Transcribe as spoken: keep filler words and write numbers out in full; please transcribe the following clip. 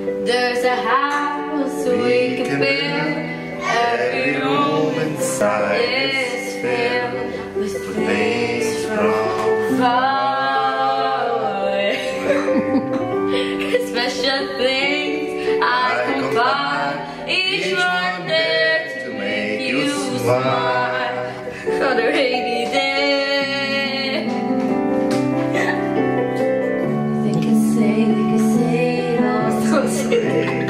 There's a house we can build. Every room inside is filled with things from far away. Special things I combine, each one there to make you smile for the rainy day. They can say, they can say it all so sweet.